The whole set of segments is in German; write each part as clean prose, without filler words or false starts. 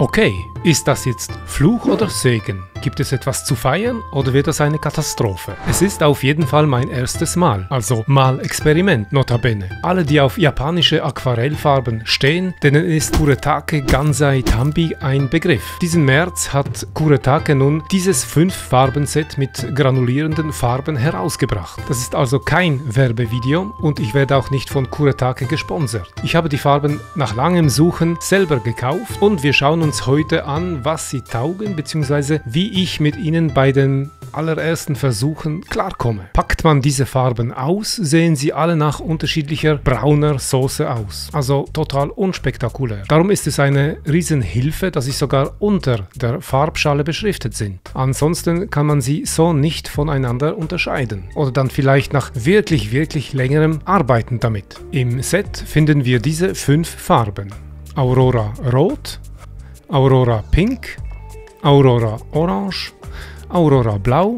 Okay, ist das jetzt Fluch oder Segen? Gibt es etwas zu feiern oder wird das eine Katastrophe? Es ist auf jeden Fall mein erstes Mal, also mal Experiment notabene. Alle, die auf japanische Aquarellfarben stehen, denen ist Kuretake Gansai Tambi ein Begriff. Diesen März hat Kuretake nun dieses 5-Farben-Set mit granulierenden Farben herausgebracht. Das ist also kein Werbevideo und ich werde auch nicht von Kuretake gesponsert. Ich habe die Farben nach langem Suchen selber gekauft und wir schauen uns heute an, was sie taugen bzw. wie ich mit ihnen bei den allerersten Versuchen klarkomme. Packt man diese Farben aus, sehen sie alle nach unterschiedlicher brauner Soße aus. Also total unspektakulär. Darum ist es eine Riesenhilfe, dass sie sogar unter der Farbschale beschriftet sind. Ansonsten kann man sie so nicht voneinander unterscheiden. Oder dann vielleicht nach wirklich längerem Arbeiten damit. Im Set finden wir diese 5 Farben. Aurora Rot, Aurora Pink, Aurora Orange, Aurora Blau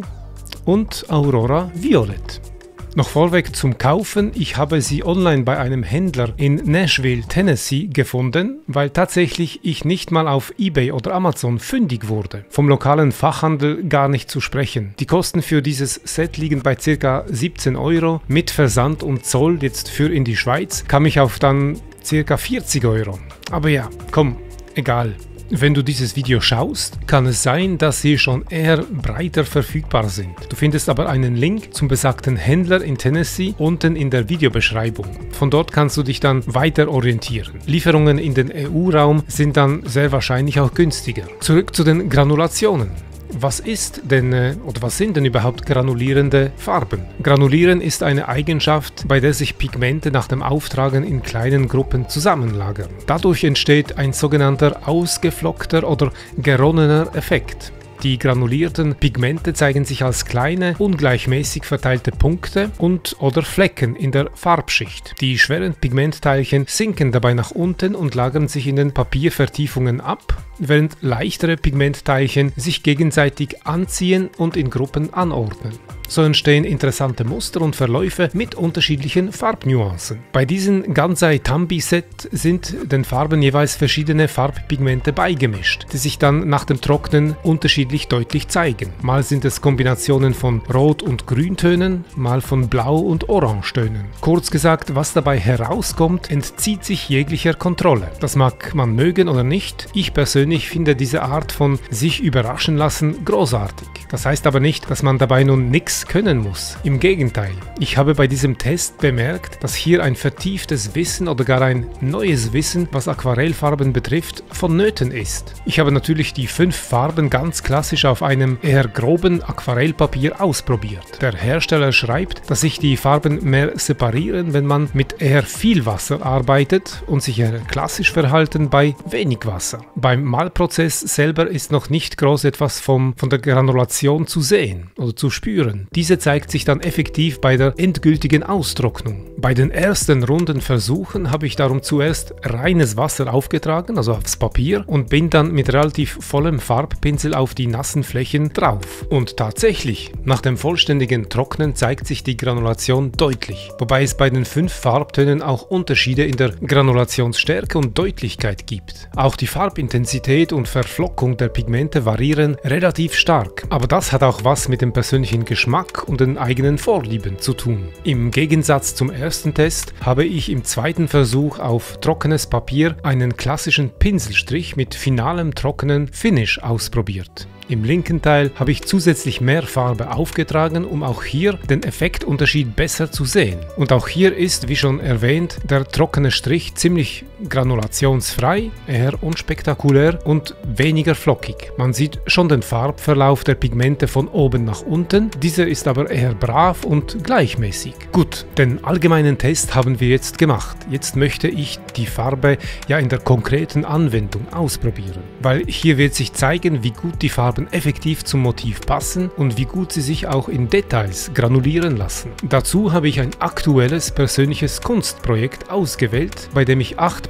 und Aurora Violett. Noch vorweg zum Kaufen, ich habe sie online bei einem Händler in Nashville, Tennessee gefunden, weil tatsächlich ich nicht mal auf eBay oder Amazon fündig wurde. Vom lokalen Fachhandel gar nicht zu sprechen. Die Kosten für dieses Set liegen bei ca. 17 €. Mit Versand und Zoll jetzt für in die Schweiz kam ich auf dann ca. 40 €. Aber ja, komm, egal. Wenn du dieses Video schaust, kann es sein, dass sie schon eher breiter verfügbar sind. Du findest aber einen Link zum besagten Händler in Tennessee unten in der Videobeschreibung. Von dort kannst du dich dann weiter orientieren. Lieferungen in den EU-Raum sind dann sehr wahrscheinlich auch günstiger. Zurück zu den Granulationen. Was ist denn oder was sind denn überhaupt granulierende Farben? Granulieren ist eine Eigenschaft, bei der sich Pigmente nach dem Auftragen in kleinen Gruppen zusammenlagern. Dadurch entsteht ein sogenannter ausgeflockter oder geronnener Effekt. Die granulierten Pigmente zeigen sich als kleine, ungleichmäßig verteilte Punkte und/oder Flecken in der Farbschicht. Die schweren Pigmentteilchen sinken dabei nach unten und lagern sich in den Papiervertiefungen ab, während leichtere Pigmentteilchen sich gegenseitig anziehen und in Gruppen anordnen. So entstehen interessante Muster und Verläufe mit unterschiedlichen Farbnuancen. Bei diesem Gansai Tambi Set sind den Farben jeweils verschiedene Farbpigmente beigemischt, die sich dann nach dem Trocknen unterschiedlich deutlich zeigen. Mal sind es Kombinationen von Rot- und Grüntönen, mal von Blau- und Orangetönen. Kurz gesagt, was dabei herauskommt, entzieht sich jeglicher Kontrolle. Das mag man mögen oder nicht. Ich persönlich finde diese Art von sich überraschen lassen großartig. Das heißt aber nicht, dass man dabei nun nichts können muss. Im Gegenteil, ich habe bei diesem Test bemerkt, dass hier ein vertieftes Wissen oder gar ein neues Wissen, was Aquarellfarben betrifft, vonnöten ist. Ich habe natürlich die 5 Farben ganz klassisch auf einem eher groben Aquarellpapier ausprobiert. Der Hersteller schreibt, dass sich die Farben mehr separieren, wenn man mit eher viel Wasser arbeitet und sich eher klassisch verhalten bei wenig Wasser. Beim Malprozess selber ist noch nicht groß etwas von der Granulation zu sehen oder zu spüren. Diese zeigt sich dann effektiv bei der endgültigen Austrocknung. Bei den ersten runden Versuchen habe ich darum zuerst reines Wasser aufgetragen, also aufs Papier, und bin dann mit relativ vollem Farbpinsel auf die nassen Flächen drauf. Und tatsächlich, nach dem vollständigen Trocknen zeigt sich die Granulation deutlich, wobei es bei den 5 Farbtönen auch Unterschiede in der Granulationsstärke und Deutlichkeit gibt. Auch die Farbintensität und Verflockung der Pigmente variieren relativ stark, aber das hat auch was mit dem persönlichen Geschmack und den eigenen Vorlieben zu tun. Im Gegensatz zum ersten Test habe ich im zweiten Versuch auf trockenes Papier einen klassischen Pinselstrich mit finalem trockenen Finish ausprobiert. Im linken Teil habe ich zusätzlich mehr Farbe aufgetragen, um auch hier den Effektunterschied besser zu sehen. Und auch hier ist, wie schon erwähnt, der trockene Strich ziemlich granulationsfrei, eher unspektakulär und weniger flockig. Man sieht schon den Farbverlauf der Pigmente von oben nach unten, dieser ist aber eher brav und gleichmäßig. Gut, den allgemeinen Test haben wir jetzt gemacht. Jetzt möchte ich die Farbe ja in der konkreten Anwendung ausprobieren, weil hier wird sich zeigen, wie gut die Farben effektiv zum Motiv passen und wie gut sie sich auch in Details granulieren lassen. Dazu habe ich ein aktuelles persönliches Kunstprojekt ausgewählt, bei dem ich 8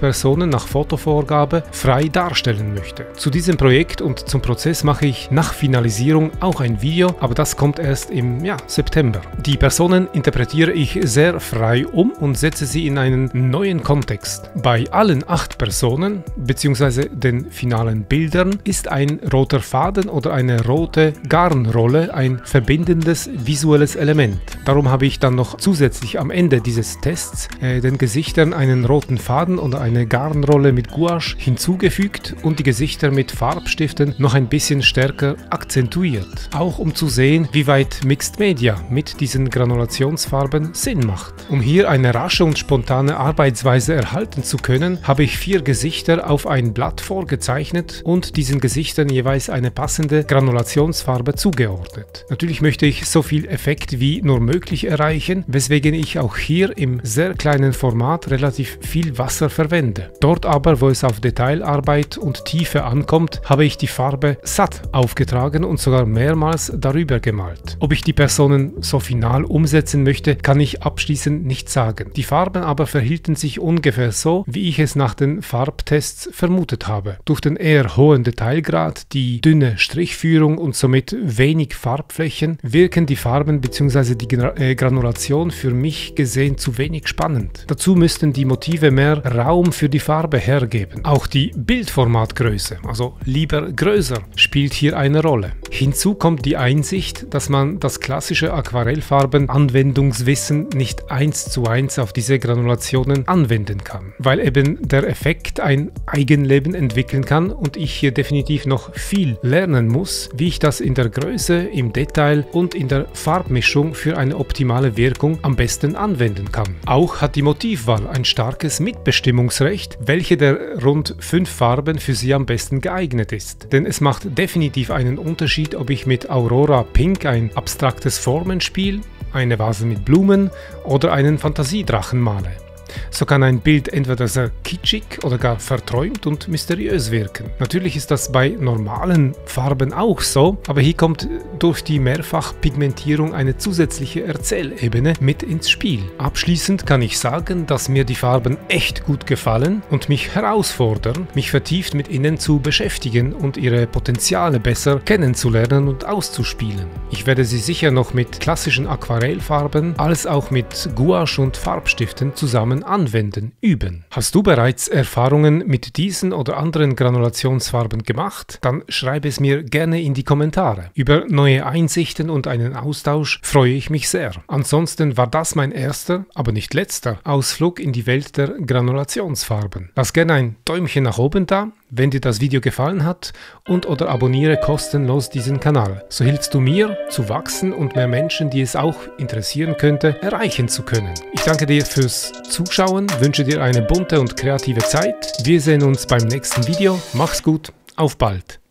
Personen nach Fotovorgabe frei darstellen möchte. Zu diesem Projekt und zum Prozess mache ich nach Finalisierung auch ein Video, aber das kommt erst im September. Die Personen interpretiere ich sehr frei um und setze sie in einen neuen Kontext. Bei allen 8 Personen bzw. den finalen Bildern ist ein roter Faden oder eine rote Garnrolle ein verbindendes visuelles Element. Darum habe ich dann noch zusätzlich am Ende dieses Tests den Gesichtern einen roten Faden oder eine Garnrolle mit Gouache hinzugefügt und die Gesichter mit Farbstiften noch ein bisschen stärker akzentuiert. Auch um zu sehen, wie weit Mixed Media mit diesen Granulationsfarben Sinn macht. Um hier eine rasche und spontane Arbeitsweise erhalten zu können, habe ich 4 Gesichter auf ein Blatt vorgezeichnet und diesen Gesichtern jeweils eine passende Granulationsfarbe zugeordnet. Natürlich möchte ich so viel Effekt wie nur möglich erreichen, weswegen ich auch hier im sehr kleinen Format relativ viel Wasser verwende. Dort aber, wo es auf Detailarbeit und Tiefe ankommt, habe ich die Farbe satt aufgetragen und sogar mehrmals darüber gemalt. Ob ich die Personen so final umsetzen möchte, kann ich abschließend nicht sagen. Die Farben aber verhielten sich ungefähr so, wie ich es nach den Farbtests vermutet habe. Durch den eher hohen Detailgrad, die dünne Strichführung und somit wenig Farbflächen wirken die Farben bzw. die Granulation für mich gesehen zu wenig spannend. Dazu müssten die Motive mehr Raum für die Farbe hergeben. Auch die Bildformatgröße, also lieber größer, spielt hier eine Rolle. Hinzu kommt die Einsicht, dass man das klassische Aquarellfarben-Anwendungswissen nicht 1:1 auf diese Granulationen anwenden kann, weil eben der Effekt ein Eigenleben entwickeln kann und ich hier definitiv noch viel lernen muss, wie ich das in der Größe, im Detail und in der Farbmischung für eine optimale Wirkung am besten anwenden kann. Auch hat die Motivwahl ein starkes Mitbestimmungsrecht, welche der rund 5 Farben für sie am besten geeignet ist. Denn es macht definitiv einen Unterschied, ob ich mit Aurora Pink ein abstraktes Formenspiel, eine Vase mit Blumen oder einen Fantasiedrachen male. So kann ein Bild entweder sehr kitschig oder gar verträumt und mysteriös wirken. Natürlich ist das bei normalen Farben auch so, aber hier kommt durch die Mehrfachpigmentierung eine zusätzliche Erzählebene mit ins Spiel. Abschließend kann ich sagen, dass mir die Farben echt gut gefallen und mich herausfordern, mich vertieft mit ihnen zu beschäftigen und ihre Potenziale besser kennenzulernen und auszuspielen. Ich werde sie sicher noch mit klassischen Aquarellfarben als auch mit Gouache und Farbstiften zusammen anwenden, üben. Hast du bereits Erfahrungen mit diesen oder anderen Granulationsfarben gemacht? Dann schreibe es mir gerne in die Kommentare. Über neue Einsichten und einen Austausch freue ich mich sehr. Ansonsten war das mein erster, aber nicht letzter Ausflug in die Welt der Granulationsfarben. Lass gerne ein Däumchen nach oben da, wenn dir das Video gefallen hat und oder abonniere kostenlos diesen Kanal. So hilfst du mir zu wachsen und mehr Menschen, die es auch interessieren könnte, erreichen zu können. Ich danke dir fürs Zuschauen, wünsche dir eine bunte und kreative Zeit. Wir sehen uns beim nächsten Video. Mach's gut, auf bald!